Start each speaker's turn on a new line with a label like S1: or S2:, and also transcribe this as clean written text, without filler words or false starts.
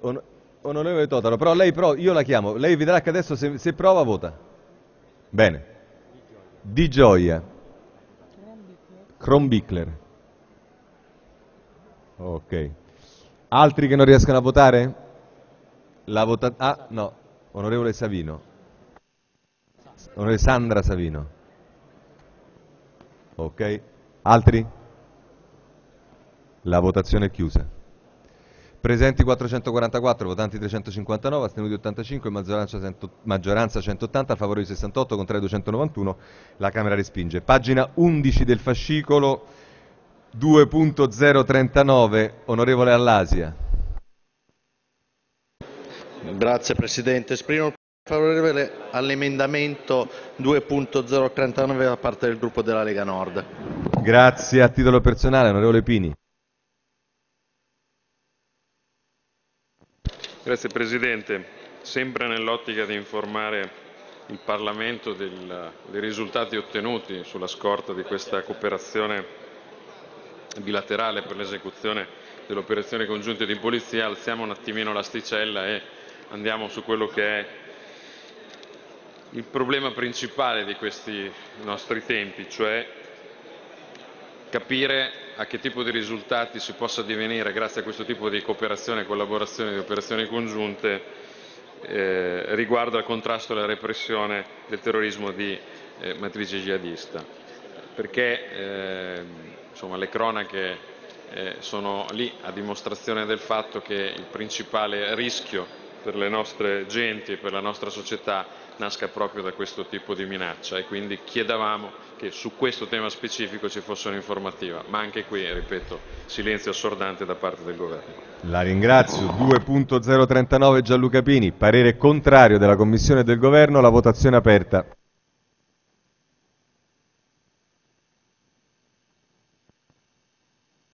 S1: Onorevole Totaro, però io la chiamo, lei vedrà che adesso se prova vota. Bene. Di Gioia. Kronbichler. Ok. Altri che non riescono a votare? No. Onorevole Savino. Onorevole Sandra Savino. Ok. Altri? La votazione è chiusa. Presenti 444, votanti 359, astenuti 85, maggioranza 180, a favore di 68, contrari 291, la Camera respinge. Pagina 11 del fascicolo 2.039, onorevole Allasia.
S2: Grazie Presidente, esprimo il favorevole all'emendamento 2.039 da parte del gruppo della Lega Nord.
S1: Grazie. A titolo personale, onorevole Pini.
S3: Grazie Presidente, sempre nell'ottica di informare il Parlamento dei risultati ottenuti sulla scorta di questa cooperazione bilaterale per l'esecuzione delle operazioni congiunte di polizia, alziamo un attimino l'asticella e andiamo su quello che è il problema principale di questi nostri tempi, cioè capire a che tipo di risultati si possa addivenire grazie a questo tipo di cooperazione e collaborazione di operazioni congiunte riguardo al contrasto e alla repressione del terrorismo di matrice jihadista, perché insomma, le cronache sono lì a dimostrazione del fatto che il principale rischio per le nostre genti e per la nostra società nasca proprio da questo tipo di minaccia e quindi chiedevamo che su questo tema specifico ci fosse un'informativa, ma anche qui, ripeto, silenzio assordante da parte del Governo.
S1: La ringrazio. 2.039 Gianluca Pini, parere contrario della Commissione e del Governo, la votazione è aperta.